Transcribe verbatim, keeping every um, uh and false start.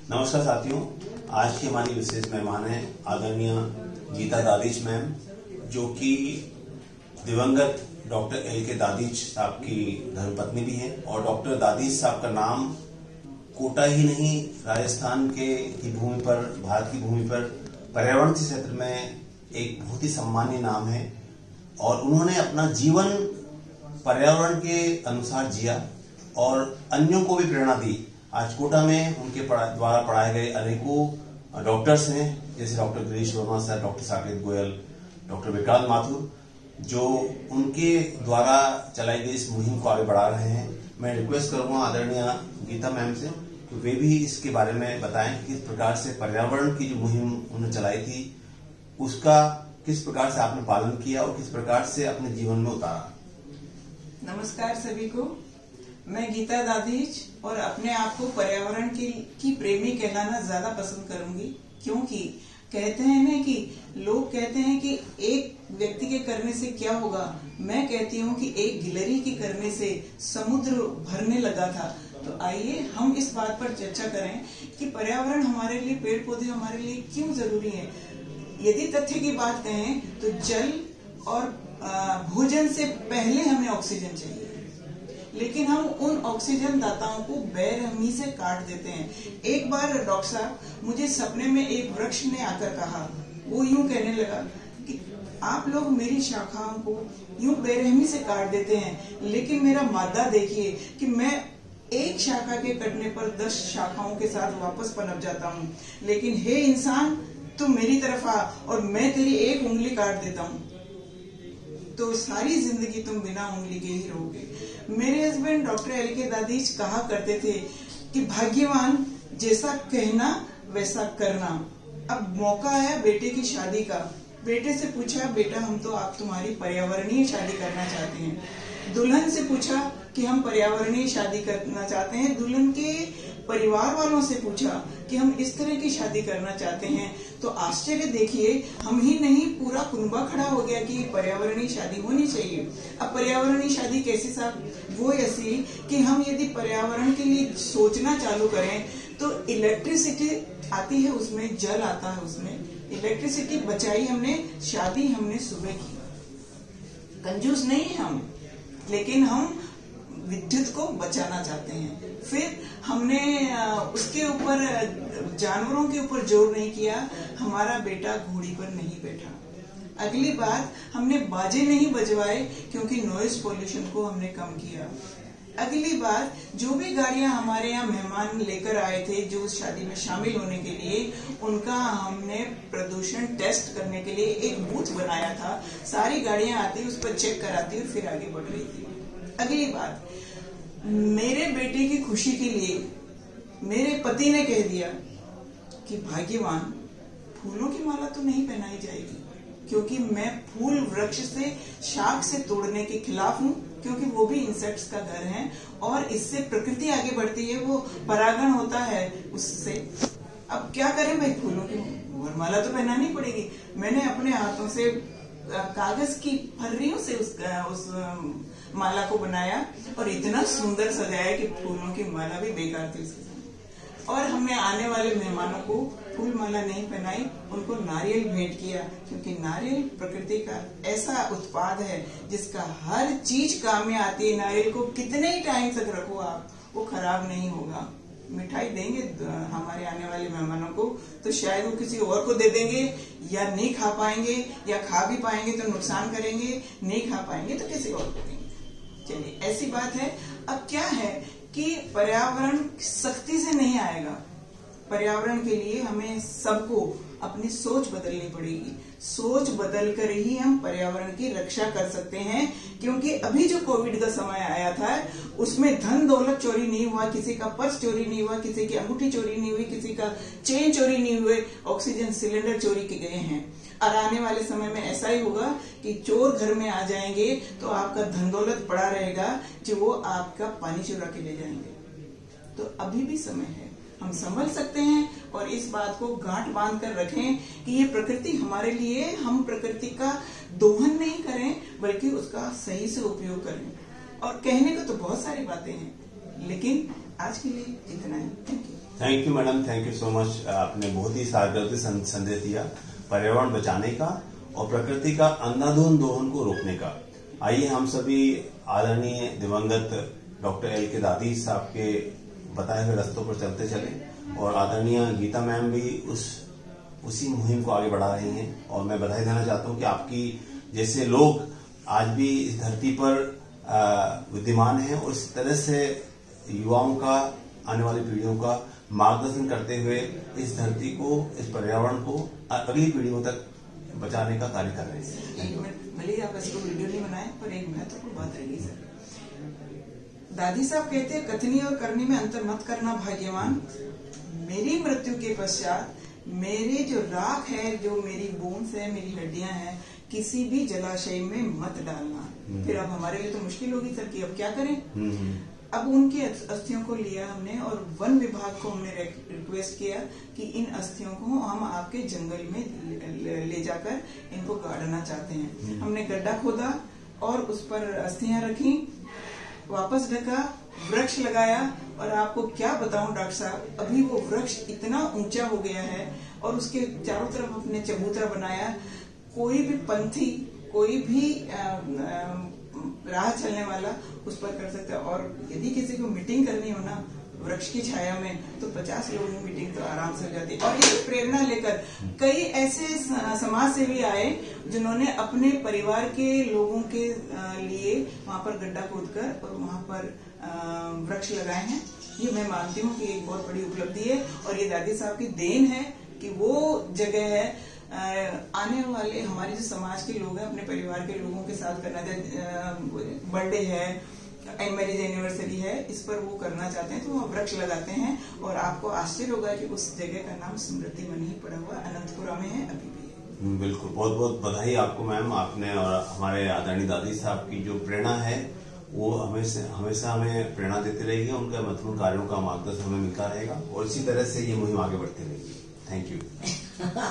नमस्कार साथियों, आज की हमारी विशेष मेहमान हैं आदरणीय गीता दादीच मैम, जो कि दिवंगत डॉक्टर एल के दादीच साहब की धर्मपत्नी भी हैं। और डॉक्टर दादीच साहब का नाम कोटा ही नहीं, राजस्थान के की भूमि पर, भारत की भूमि पर पर्यावरण के क्षेत्र में एक बहुत ही सम्मानीय नाम है। और उन्होंने अपना जीवन पर्यावरण के अनुसार जिया और अन्यों को भी प्रेरणा दी। आज कोटा में उनके द्वारा पढ़ाए गए अनेकों डॉक्टर्स हैं, जैसे doctor Girish Verma sir, doctor Saket Goyal, doctor Vikrant Mathur, जो उनके द्वारा चलाई गई इस मुहिम को आगे बढ़ा रहे हैं। मैं रिक्वेस्ट करूंगा आदरणीय गीता मैम से कि वे भी इसके बारे में बताएं कि किस प्रकार से पर्यावरण की जो मुहिम उन्होंने चलाई थी उसका किस प्रकार से आपने पालन किया और किस प्रकार से अपने जीवन में उतारा। नमस्कार सभी को, मैं गीता दादीच और अपने आप को पर्यावरण की, की प्रेमी कहलाना ज्यादा पसंद करूंगी, क्योंकि कहते हैं ना कि लोग कहते हैं कि एक व्यक्ति के करने से क्या होगा। मैं कहती हूँ कि एक गिलहरी के करने से समुद्र भरने लगा था। तो आइए हम इस बात पर चर्चा करें कि पर्यावरण हमारे लिए, पेड़ पौधे हमारे लिए क्यों जरूरी है। यदि तथ्य की बात कहें तो जल और भोजन से पहले हमें ऑक्सीजन चाहिए, लेकिन हम उन ऑक्सीजन दाताओं को बेरहमी से काट देते हैं। एक बार डॉक्टर साहब, मुझे सपने में एक वृक्ष ने आकर कहा, वो यूं कहने लगा कि आप लोग मेरी शाखाओं को यूं बेरहमी से काट देते हैं, लेकिन मेरा मादा देखिए कि मैं एक शाखा के कटने पर दस शाखाओं के साथ वापस पनप जाता हूँ। लेकिन हे इंसान, तुम मेरी तरफ आ और मैं तेरी एक उंगली काट देता हूँ, तो सारी जिंदगी तुम बिना उंगली के ही रहोगे। मेरे हस्बैंड डॉक्टर एल के दादीच कहा करते थे कि भाग्यवान जैसा कहना वैसा करना। अब मौका है बेटे की शादी का। बेटे से पूछा, बेटा हम तो आप तुम्हारी पर्यावरणीय शादी करना चाहते हैं। दुल्हन से पूछा कि हम पर्यावरणीय शादी करना चाहते हैं। दुल्हन के परिवार वालों से पूछा कि हम इस तरह की शादी करना चाहते हैं। तो आश्चर्य देखिए, हम ही नहीं पूरा कुनबा खड़ा हो गया कि पर्यावरणीय शादी होनी चाहिए। अब पर्यावरणीय शादी कैसी साहब? वो ऐसी कि हम यदि पर्यावरण के लिए सोचना चालू करें तो इलेक्ट्रिसिटी आती है, उसमें जल आता है, उसमें इलेक्ट्रिसिटी बचाई हमने, शादी हमने सुबह की। कंजूस नहीं है हम, लेकिन हम विद्युत को बचाना चाहते हैं। फिर हमने उसके ऊपर, जानवरों के ऊपर जोर नहीं किया। हमारा बेटा घोड़ी पर नहीं बैठा। अगली बात, हमने बाजे नहीं बजवाए क्योंकि नॉइज पोल्यूशन को हमने कम किया। अगली बात, जो भी गाड़ियां हमारे यहाँ मेहमान लेकर आए थे जो उस शादी में शामिल होने के लिए, उनका हमने प्रदूषण टेस्ट करने के लिए एक बूथ बनाया था। सारी गाड़ियां आती, उस पर चेक कराती और फिर आगे बढ़ रही थी। अगली बात, मेरे बेटे की खुशी के लिए मेरे पति ने कह दिया कि भाग्यवान, फूलों की माला तो नहीं पहनाई जाएगी, क्योंकि मैं फूल वृक्ष से, शाख से तोड़ने के खिलाफ हूँ, क्योंकि वो भी इंसेक्ट्स का घर है और इससे प्रकृति आगे बढ़ती है, वो परागण होता है उससे। अब क्या करें भाई, फूलों की वरमाला तो पहनानी पड़ेगी। मैंने अपने हाथों से कागज की फर्रियों से उस, उस माला को बनाया और इतना सुंदर सजाया कि फूलों की माला भी बेकार थी उसके सामने। और हमने आने वाले मेहमानों को फूल माला नहीं पहनाई, उनको नारियल भेंट किया, क्योंकि नारियल प्रकृति का ऐसा उत्पाद है जिसका हर चीज काम में आती है। नारियल को कितने ही टाइम तक रखो आप, वो खराब नहीं होगा। मिठाई देंगे हमारे आने वाले मेहमानों को तो शायद वो किसी और को दे देंगे, या नहीं खा पाएंगे, या खा भी पाएंगे तो नुकसान करेंगे, नहीं खा पाएंगे तो किसी और को देंगे। चलिए, ऐसी बात है। अब क्या है कि पर्यावरण सख्ती से नहीं आएगा। पर्यावरण के लिए हमें सबको अपनी सोच बदलनी पड़ेगी। सोच बदलकर ही हम पर्यावरण की रक्षा कर सकते हैं, क्योंकि अभी जो कोविड का समय आया था उसमें धन दौलत चोरी नहीं हुआ, किसी का पर्स चोरी नहीं हुआ, किसी की अंगूठी चोरी नहीं हुई, किसी का चेन चोरी नहीं हुए, ऑक्सीजन सिलेंडर चोरी के गए हैं। और आने वाले समय में ऐसा ही होगा कि चोर घर में आ जाएंगे तो आपका धन दौलत पड़ा रहेगा जो वो आपका पानी चुरा के ले जाएंगे। तो अभी भी समय है, हम संभल सकते हैं और इस बात को गांठ बांध कर रखें कि ये प्रकृति हमारे लिए, हम प्रकृति का दोहन नहीं करें बल्कि उसका सही से उपयोग करें। और कहने को तो बहुत सारी बातें हैं, लेकिन आज के लिए इतना ही। Thank you. Thank you madam, thank you so much. आपने बहुत ही सार्थक संदेश दिया पर्यावरण बचाने का और प्रकृति का अंधाधुंध दोहन को रोकने का। आइए हम सभी आदरणीय दिवंगत डॉक्टर एल के दादीज साहब के बताए हुए रास्तों पर चलते चले और आदरणीय गीता मैम भी उस उसी मुहिम को आगे बढ़ा रही हैं। और मैं बधाई देना चाहता हूं कि आपकी जैसे लोग आज भी इस धरती पर विद्यमान हैं और इस तरह से युवाओं का, आने वाली पीढ़ियों का मार्गदर्शन करते हुए इस धरती को, इस पर्यावरण को अगली पीढ़ियों तक बचाने का कार्य कर रहे हैं। एक मिनट, भले आप इसको वीडियो नहीं बनाए पर एक महत्वपूर्ण तो बात रहेगी सर। दादी साहब कहते हैं कथनी और करनी में अंतर मत करना भाग्यवान। मेरी मृत्यु के पश्चात मेरे जो राख है, जो मेरी बोन्स है, मेरी हड्डियां हैं, किसी भी जलाशय में मत डालना। फिर अब हमारे लिए तो मुश्किल होगी सर कि अब क्या करें। अब उनकी अस्थियों को लिया हमने और वन विभाग को हमने रिक्वेस्ट किया कि इन अस्थियों को हम आपके जंगल में ले जाकर इनको गाड़ना चाहते हैं। हमने गड्ढा खोदा और उस पर अस्थियां रखी, वापस ढका, वृक्ष लगाया और आपको क्या बताऊं डॉक्टर साहब, अभी वो वृक्ष इतना ऊंचा हो गया है और उसके चारों तरफ अपने चबूतरा बनाया। कोई भी पंथी, कोई भी आ, आ, राह चलने वाला उस पर कर सकता है। और यदि किसी को मीटिंग करनी हो ना वृक्ष की छाया में, तो पचास लोगों की मीटिंग तो आराम से हो जाती है। और ये प्रेरणा लेकर कई ऐसे समाज सेवी आए जिन्होंने अपने परिवार के लोगों के लिए वहां पर गड्ढा खोदकर और वहां पर वृक्ष लगाए हैं। ये मैं मानती हूँ कि एक बहुत बड़ी उपलब्धि है और ये दादी साहब की देन है कि वो जगह है आने वाले हमारे जो समाज के लोग हैं अपने परिवार के लोगों के साथ करना चाहते, बर्थडे है, मैरिज एनिवर्सरी है, इस पर वो करना चाहते हैं तो वो वृक्ष लगाते हैं। और आपको आश्चर्य होगा कि उस जगह का नाम स्मृति वन ही पड़ा हुआ अनंतपुरा में है, अभी भी है। बिल्कुल, बहुत बहुत बधाई आपको मैम। आपने और हमारे आदरणीय दादी साहब की जो प्रेरणा है वो हमेशा हमेशा हमें प्रेरणा देती रहेगी। उनका महत्वपूर्ण कार्यों का मार्गदर्शन हमें मिलता रहेगा और इसी तरह से ये मुहिम आगे बढ़ती रहेगी। Thank you.